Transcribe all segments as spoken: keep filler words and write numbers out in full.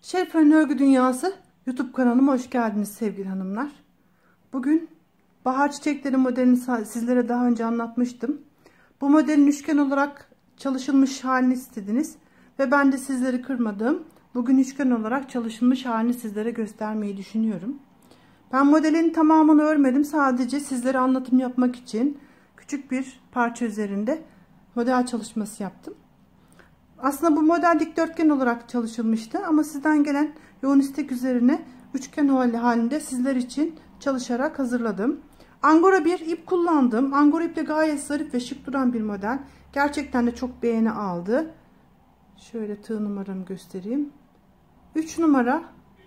Şerifen Örgü Dünyası YouTube kanalıma hoş geldiniz sevgili hanımlar. Bugün bahar çiçekleri modelini sizlere daha önce anlatmıştım. Bu modelin üçgen olarak çalışılmış halini istediniz ve ben de sizleri kırmadım. Bugün üçgen olarak çalışılmış halini sizlere göstermeyi düşünüyorum. Ben modelin tamamını örmedim. Sadece sizlere anlatım yapmak için küçük bir parça üzerinde model çalışması yaptım. Aslında bu model dikdörtgen olarak çalışılmıştı ama sizden gelen yoğun istek üzerine üçgen halinde sizler için çalışarak hazırladım. Angora bir ip kullandım. Angora iple gayet zarif ve şık duran bir model. Gerçekten de çok beğeni aldı. Şöyle tığ numaramı göstereyim. üç numara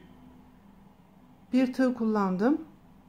bir tığ kullandım.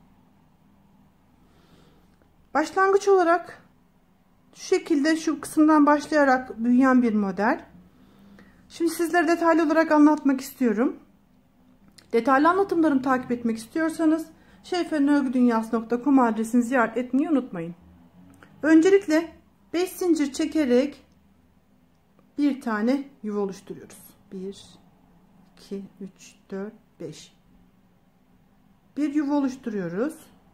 Başlangıç olarak şu şekilde şu kısımdan başlayarak büyüyen bir model. Şimdi sizlere detaylı olarak anlatmak istiyorum. Detaylı anlatımlarımı takip etmek istiyorsanız şerifen örgü dünyası nokta com adresini ziyaret etmeyi unutmayın. Öncelikle beş zincir çekerek bir tane yuva oluşturuyoruz. bir iki üç dört beş. Bir yuva oluşturuyoruz.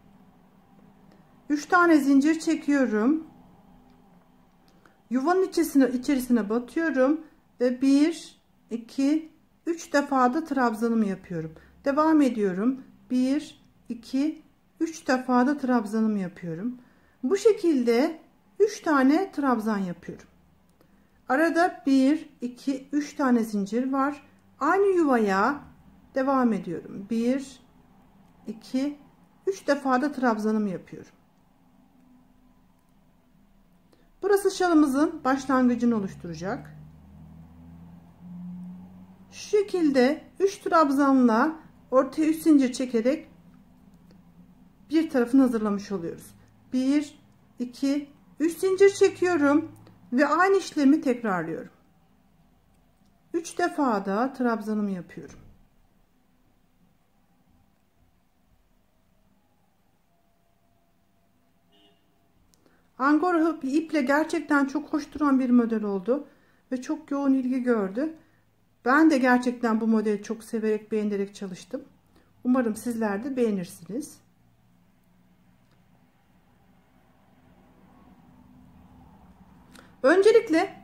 üç tane zincir çekiyorum. Yuvanın içerisine içerisine batıyorum ve bir iki üç defa da trabzanımı yapıyorum. Devam ediyorum. bir iki üç defa da trabzanımı yapıyorum. Bu şekilde üç tane trabzan yapıyorum. Arada bir iki üç tane zincir var. Aynı yuvaya devam ediyorum. bir iki üç defa da trabzanımı yapıyorum. Burası şalımızın başlangıcını oluşturacak. Şu şekilde üç trabzanla ortaya üç zincir çekerek bir tarafını hazırlamış oluyoruz. bir iki üç zincir çekiyorum ve aynı işlemi tekrarlıyorum. üç defa da trabzanımı yapıyorum. Angora iple gerçekten çok hoş duran bir model oldu ve çok yoğun ilgi gördü. Ben de gerçekten bu modeli çok severek, beğenerek çalıştım. Umarım sizler de beğenirsiniz. Öncelikle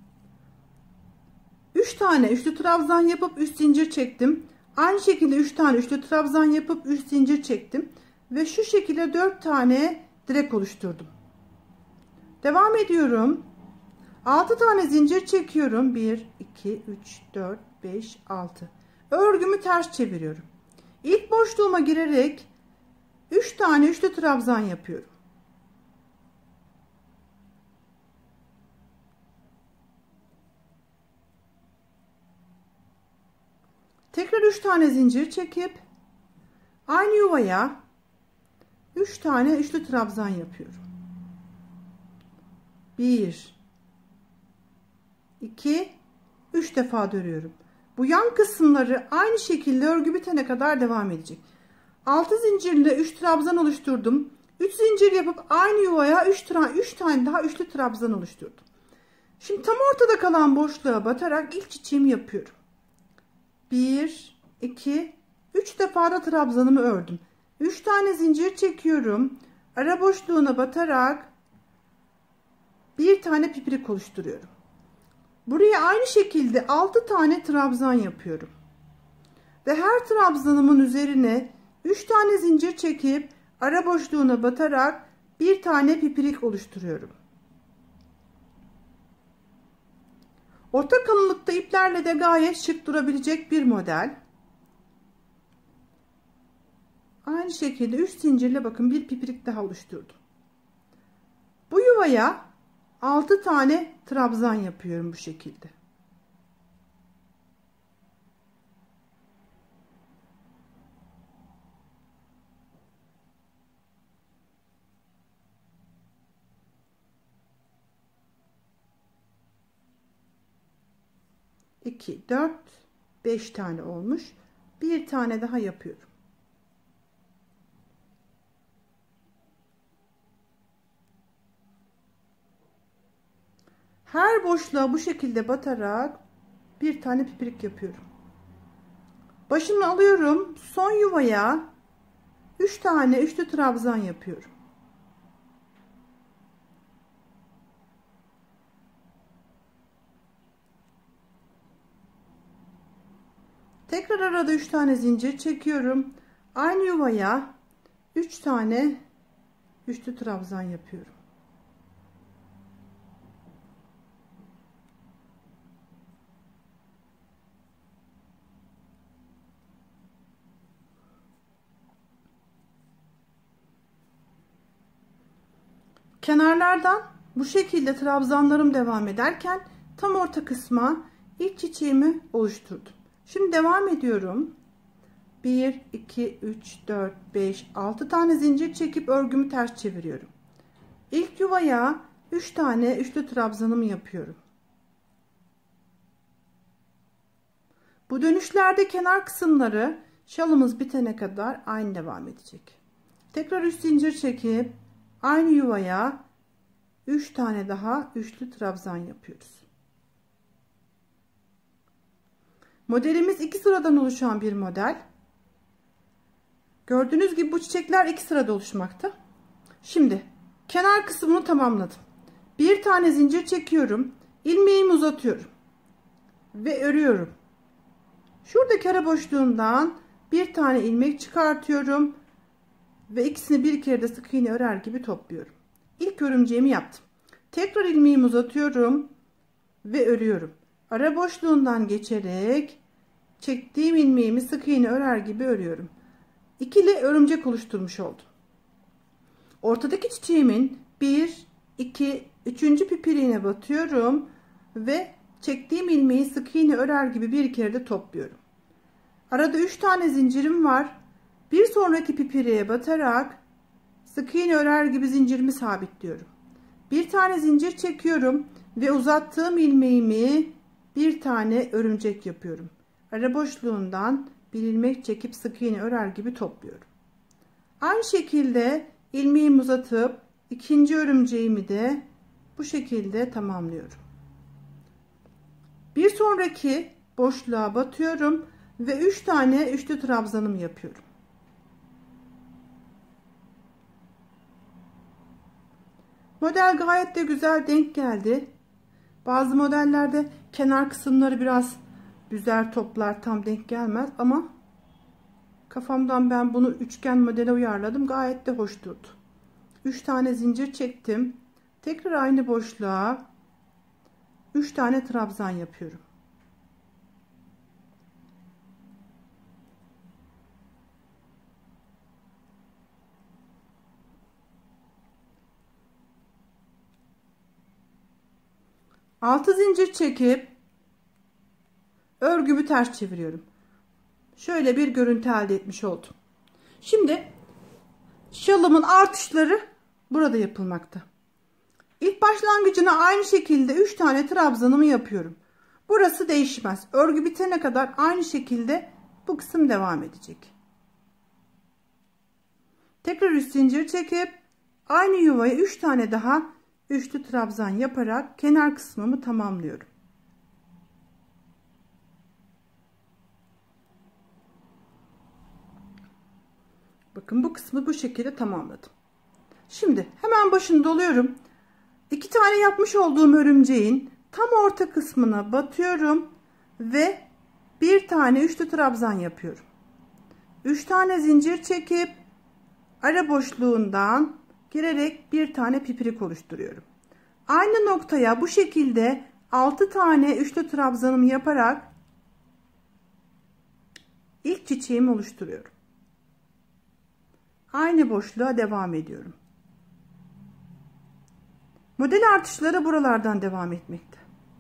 üç tane üçlü trabzan yapıp üç zincir çektim. Aynı şekilde üç tane üçlü trabzan yapıp üç zincir çektim ve şu şekilde dört tane direk oluşturdum. Devam ediyorum. altı tane zincir çekiyorum. bir iki üç dört beş altı. Örgümü ters çeviriyorum. İlk boşluğuma girerek üç tane üçlü trabzan yapıyorum. Tekrar üç tane zincir çekip aynı yuvaya üç tane üçlü trabzan yapıyorum. bir iki üç defa dönüyorum. Bu yan kısımları aynı şekilde örgü bitene kadar devam edecek. altı zincirle üç trabzan oluşturdum. üç zincir yapıp aynı yuvaya üç tane daha üçlü trabzan oluşturdum. Şimdi tam ortada kalan boşluğa batarak ilk çiçeğimi yapıyorum. bir iki üç defa da trabzanımı ördüm. üç tane zincir çekiyorum. Ara boşluğuna batarak bir tane pipirik oluşturuyorum. Buraya aynı şekilde altı tane trabzan yapıyorum. Ve her trabzanımın üzerine üç tane zincir çekip ara boşluğuna batarak bir tane pipirik oluşturuyorum. Orta kalınlıkta iplerle de gayet şık durabilecek bir model. Aynı şekilde üç zincirle bakın bir pipirik daha oluşturdum. Bu yuvaya altı tane trabzan yapıyorum bu şekilde. iki dört beş tane olmuş. Bir tane daha yapıyorum. Her boşluğa bu şekilde batarak bir tane pipirik yapıyorum. Başını alıyorum. Son yuvaya üç tane üçlü trabzan yapıyorum. Tekrar arada üç tane zincir çekiyorum. Aynı yuvaya üç tane üçlü trabzan yapıyorum. Kenarlardan bu şekilde trabzanlarım devam ederken tam orta kısma ilk çiçeğimi oluşturdum. Şimdi devam ediyorum. bir, iki, üç, dört, beş, altı tane zincir çekip örgümü ters çeviriyorum. İlk yuvaya üç tane üçlü trabzanımı yapıyorum. Bu dönüşlerde kenar kısımları şalımız bitene kadar aynı devam edecek. Tekrar üç zincir çekip aynı yuvaya üç tane daha üçlü trabzan yapıyoruz. Modelimiz iki sıradan oluşan bir model. Gördüğünüz gibi bu çiçekler iki sırada oluşmakta. Şimdi kenar kısmını tamamladım. Bir tane zincir çekiyorum. İlmeğimi uzatıyorum. Ve örüyorum. Şuradaki ara boşluğundan bir tane ilmek çıkartıyorum. Ve ikisini bir kere de sık iğne örer gibi topluyorum. İlk örümceğimi yaptım. Tekrar ilmeğimi uzatıyorum. Ve örüyorum. Ara boşluğundan geçerek çektiğim ilmeğimi sık iğne örer gibi örüyorum. İkili örümcek oluşturmuş oldum. Ortadaki çiçeğimin bir, iki, üçüncü pipiriğine batıyorum ve çektiğim ilmeği sık iğne örer gibi bir kere de topluyorum. Arada üç tane zincirim var. Bir sonraki pipiriğe batarak sık iğne örer gibi zincirimi sabitliyorum. Bir tane zincir çekiyorum ve uzattığım ilmeğimi bir tane örümcek yapıyorum. Ara boşluğundan bir ilmek çekip sık iğne örer gibi topluyorum. Aynı şekilde ilmeğimi uzatıp ikinci örümceğimi de bu şekilde tamamlıyorum. Bir sonraki boşluğa batıyorum ve üç tane üçlü trabzanım yapıyorum. Model gayet de güzel denk geldi. Bazı modellerde kenar kısımları biraz büzer, toplar, tam denk gelmez ama kafamdan ben bunu üçgen modele uyarladım. Gayet de hoş durdu. üç tane zincir çektim. Tekrar aynı boşluğa üç tane trabzan yapıyorum. altı zincir çekip örgümü ters çeviriyorum. Şöyle bir görüntü elde etmiş oldum. Şimdi şalımın artışları burada yapılmakta. İlk başlangıcına aynı şekilde üç tane trabzanımı yapıyorum. Burası değişmez. Örgü bitene kadar aynı şekilde bu kısım devam edecek. Tekrar üç zincir çekip aynı yuvaya üç tane daha üçlü trabzan yaparak kenar kısmımı tamamlıyorum. Bakın bu kısmı bu şekilde tamamladım. Şimdi hemen başını doluyorum. İki tane yapmış olduğum örümceğin tam orta kısmına batıyorum ve bir tane üçlü trabzan yapıyorum. Üç tane zincir çekip ara boşluğundan girerek bir tane pipirik oluşturuyorum. Aynı noktaya bu şekilde altı tane üçlü trabzanımı yaparak ilk çiçeğimi oluşturuyorum. Aynı boşluğa devam ediyorum. Model artışları buralardan devam etmekte.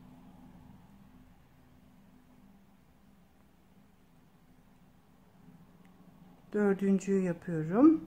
Dördüncüyü yapıyorum.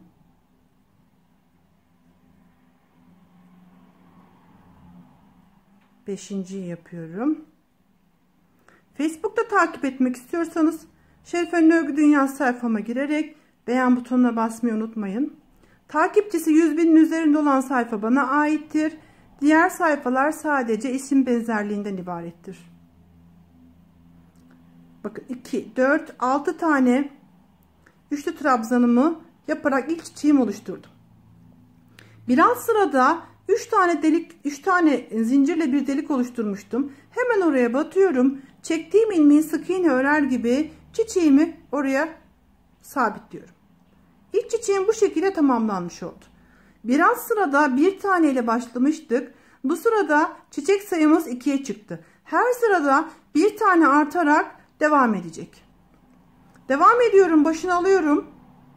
Beşinciyi yapıyorum. Facebook'ta takip etmek istiyorsanız Şerifen Örgü Dünyası sayfama girerek beğen butonuna basmayı unutmayın. Takipçisi yüz binin üzerinde olan sayfa bana aittir. Diğer sayfalar sadece isim benzerliğinden ibarettir. Bakın iki, dört, altı tane üçlü trabzanımı yaparak ilk çiçeğimi oluşturdum. Bir alt sırada üç tane delik, üç tane zincirle bir delik oluşturmuştum. Hemen oraya batıyorum. Çektiğim ilmeği sık iğne örer gibi çiçeğimi oraya sabitliyorum. İlk çiçeğim bu şekilde tamamlanmış oldu. Bir alt sırada bir tane ile başlamıştık. Bu sırada çiçek sayımız ikiye çıktı. Her sırada bir tane artarak devam edecek. Devam ediyorum. Başını alıyorum.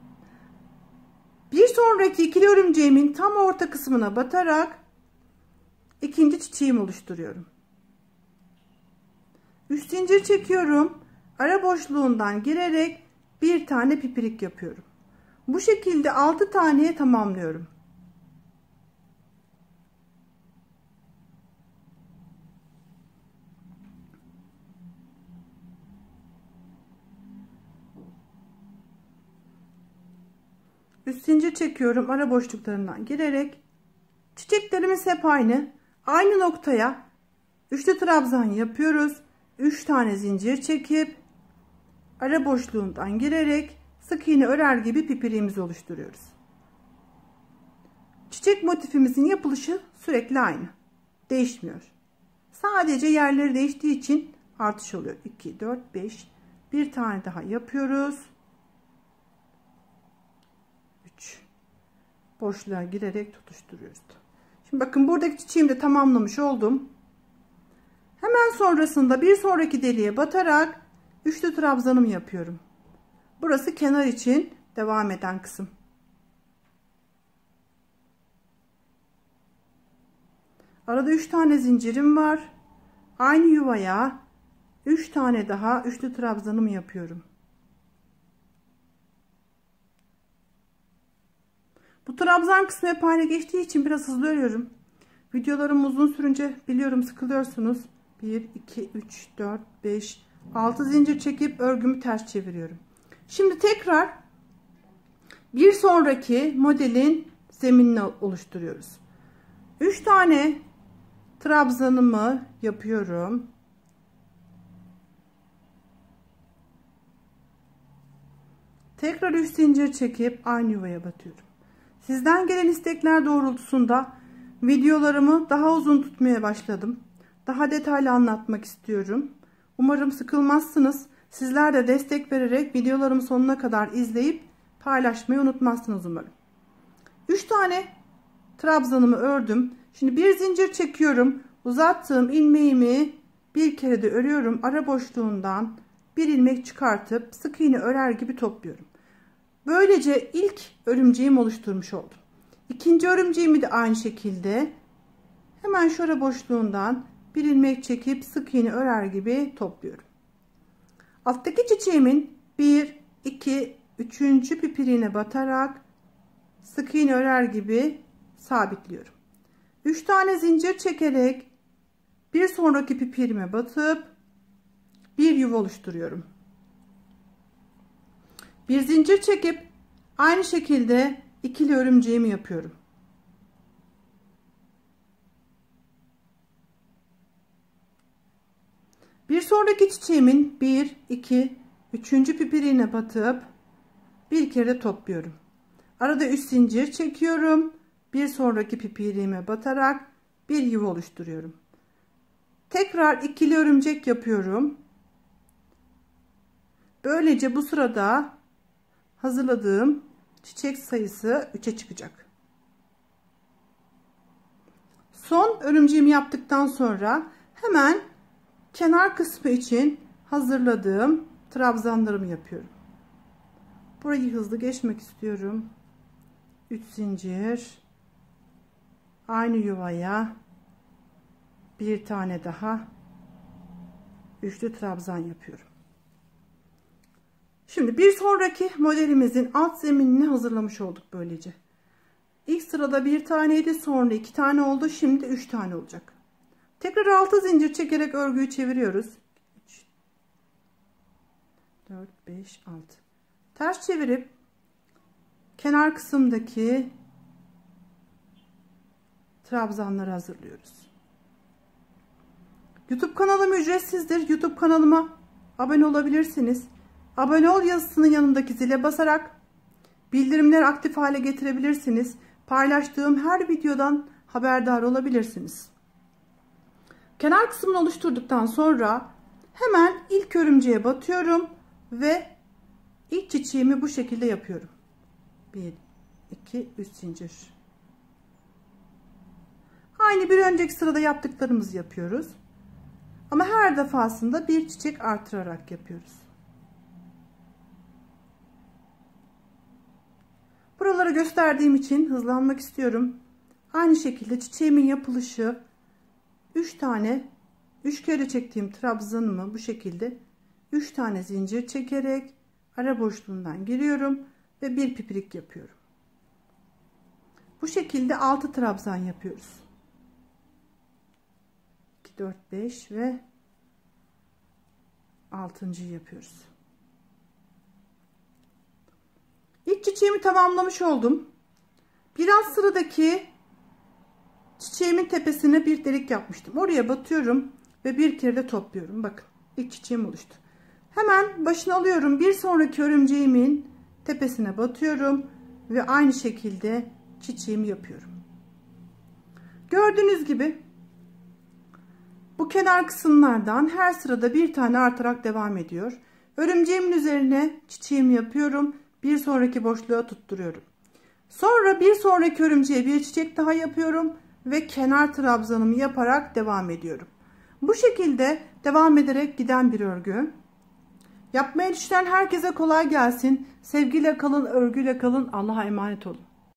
Bir sonraki ikili örümceğimin tam orta kısmına batarak ikinci çiçeğimi oluşturuyorum. üç zincir çekiyorum. Ara boşluğundan girerek bir tane pipirik yapıyorum. Bu şekilde altı taneye tamamlıyorum. üç zincir çekiyorum. Ara boşluklarından girerek çiçeklerimiz hep aynı. Aynı noktaya üçlü trabzan yapıyoruz. üç tane zincir çekip ara boşluğundan girerek sık iğne örer gibi pipiriğimizi oluşturuyoruz. Çiçek motifimizin yapılışı sürekli aynı. Değişmiyor. Sadece yerleri değiştiği için artış oluyor. iki, dört, beş. Bir tane daha yapıyoruz. üç. Boşluğa girerek tutuşturuyoruz. Şimdi bakın buradaki çiçeğimi de tamamlamış oldum. Hemen sonrasında bir sonraki deliğe batarak üçlü trabzanımı yapıyorum. Burası kenar için devam eden kısım. Arada üç tane zincirim var. Aynı yuvaya üç tane daha üçlü trabzanımı yapıyorum. Bu trabzan kısmı hep aynı geçtiği için biraz hızlı örüyorum. Videolarım uzun sürünce biliyorum sıkılıyorsunuz. bir, iki, üç, dört, beş, altı zincir çekip örgümü ters çeviriyorum. Şimdi tekrar bir sonraki modelin zeminini oluşturuyoruz. üç tane trabzanımı yapıyorum. Tekrar üç zincir çekip aynı yuvaya batıyorum. Sizden gelen istekler doğrultusunda videolarımı daha uzun tutmaya başladım. Daha detaylı anlatmak istiyorum. Umarım sıkılmazsınız. Sizler de destek vererek videolarımı sonuna kadar izleyip paylaşmayı unutmazsınız umarım. üç tane trabzanımı ördüm. Şimdi bir zincir çekiyorum. Uzattığım ilmeğimi bir kere de örüyorum. Ara boşluğundan bir ilmek çıkartıp sık iğne örer gibi topluyorum. Böylece ilk örümceğimi oluşturmuş oldum. İkinci örümceğimi de aynı şekilde hemen şu ara boşluğundan bir ilmek çekip sık iğne örer gibi topluyorum. Alttaki çiçeğimin bir, iki, üçüncü pipiriğine batarak sık iğne örer gibi sabitliyorum. üç tane zincir çekerek bir sonraki pipirime batıp bir yuva oluşturuyorum. Bir zincir çekip aynı şekilde ikili örümceğimi yapıyorum. Bir sonraki çiçeğimin bir, iki, üçüncü pipiriğine batıp bir kere topluyorum. Arada üç zincir çekiyorum. Bir sonraki pipiriğime batarak bir yuva oluşturuyorum. Tekrar ikili örümcek yapıyorum. Böylece bu sırada hazırladığım çiçek sayısı üçe çıkacak. Son örümceğimi yaptıktan sonra hemen kenar kısmı için hazırladığım trabzanlarımı yapıyorum. Burayı hızlı geçmek istiyorum. üç zincir, aynı yuvaya bir tane daha üçlü trabzan yapıyorum. Şimdi bir sonraki modelimizin alt zeminini hazırlamış olduk böylece. İlk sırada bir taneydi, sonra iki tane oldu, şimdi üç tane olacak. Tekrar altı zincir çekerek örgüyü çeviriyoruz. üç, dört, beş, altı. Ters çevirip kenar kısımdaki trabzanları hazırlıyoruz. YouTube kanalım ücretsizdir. YouTube kanalıma abone olabilirsiniz. Abone ol yazısının yanındaki zile basarak bildirimleri aktif hale getirebilirsiniz. Paylaştığım her videodan haberdar olabilirsiniz. Kenar kısmını oluşturduktan sonra hemen ilk örümceğe batıyorum ve ilk çiçeğimi bu şekilde yapıyorum. bir iki üç zincir. Aynı bir önceki sırada yaptıklarımızı yapıyoruz. Ama her defasında bir çiçek artırarak yapıyoruz. Buraları gösterdiğim için hızlanmak istiyorum. Aynı şekilde çiçeğimin yapılışı üç tane üç kere çektiğim trabzanımı bu şekilde üç tane zincir çekerek ara boşluğundan giriyorum ve bir pipirik yapıyorum. Bu şekilde altı trabzan yapıyoruz. iki dört beş ve altıncıyı yapıyoruz. İlk çiçeğimi tamamlamış oldum. Biraz sıradaki çiçeğimin tepesine bir delik yapmıştım. Oraya batıyorum ve bir kere de topluyorum. Bakın ilk çiçeğim oluştu. Hemen başını alıyorum. Bir sonraki örümceğimin tepesine batıyorum ve aynı şekilde çiçeğimi yapıyorum. Gördüğünüz gibi bu kenar kısımlardan her sırada bir tane artarak devam ediyor. Örümceğimin üzerine çiçeğimi yapıyorum. Bir sonraki boşluğa tutturuyorum. Sonra bir sonraki örümceğe bir çiçek daha yapıyorum ve kenar trabzanımı yaparak devam ediyorum. Bu şekilde devam ederek giden bir örgü. Yapmayı düşünen herkese kolay gelsin. Sevgiyle kalın, örgüyle kalın. Allah'a emanet olun.